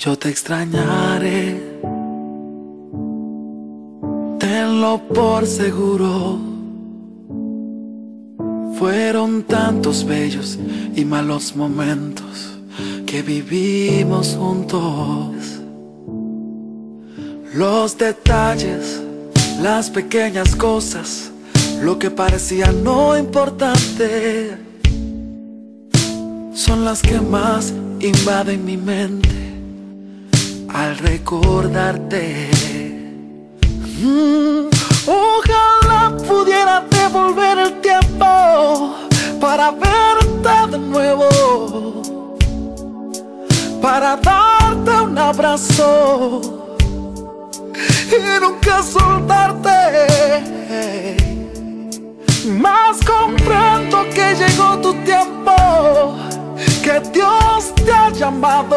Yo te extrañaré, tenlo por seguro. Fueron tantos bellos y malos momentos que vivimos juntos. Los detalles, las pequeñas cosas, lo que parecía no importante, son las que más invaden mi mente al recordarte. Ojalá pudiera devolver el tiempo para verte de nuevo, para darte un abrazo y nunca soltarte. Mas comprendo que llegó tu tiempo, que Dios te ha llamado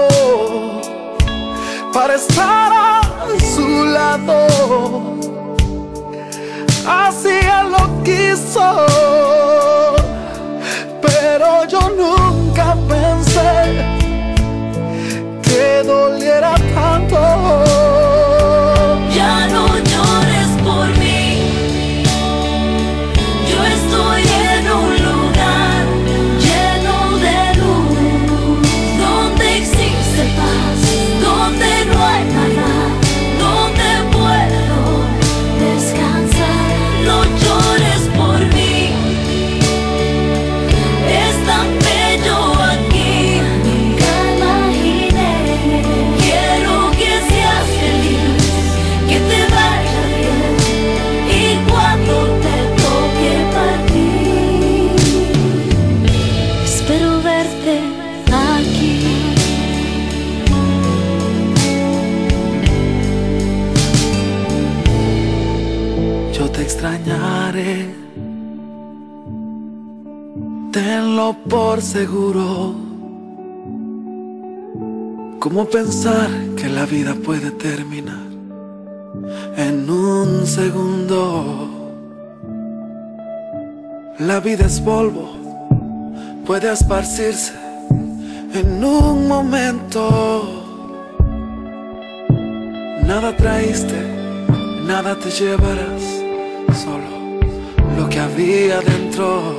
para estar a su lado. Así Él lo quiso, pero yo nunca pensé que doliera tanto. Ya no llores por mí, yo estoy en un lugar lleno de luz, donde existe paz, donde no hay maldad, donde puedo descansar. No llores por mí, es tan bello aquí, nunca imaginé. Quiero que seas feliz, que te vaya bien, y cuando te toque partir, espero verte aquí. Yo te extrañaré, tenlo por seguro. ¿Cómo pensar que la vida puede terminar en un segundo? La vida es polvo, puede esparcirse en un momento. Nada traíste, nada te llevarás, solo lo que había dentro.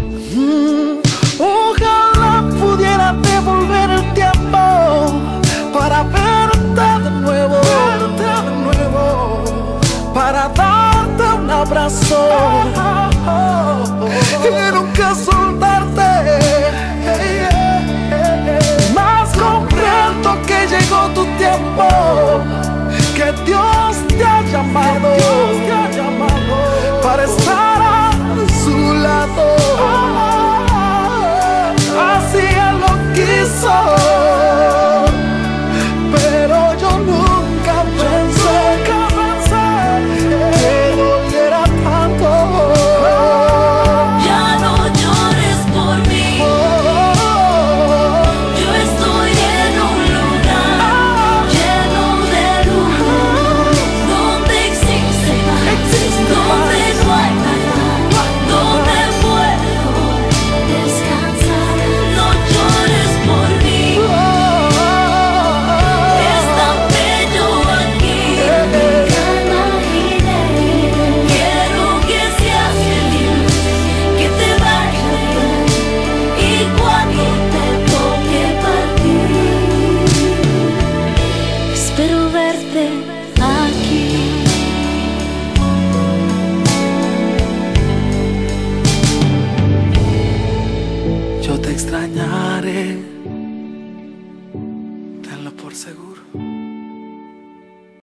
Ojalá pudiera devolver el tiempo para verte de nuevo, para darte un abrazo y nunca soltarte. Mas comprendo que llegó tu tiempo, que Dios te ha llamado para estar a su lado. Así Él lo quiso, pero yo nunca pensé que doliera tanto. Ya no llores por mí, yo estoy en un lugar lleno de luz, donde existe paz, donde no hay maldad, donde puedo descansar. No llores por mí, es tan bello aquí, nunca imaginé. Quiero que seas feliz, que te vaya bien, y cuando te toque partir, espero verte aquí. Yo te extrañaré,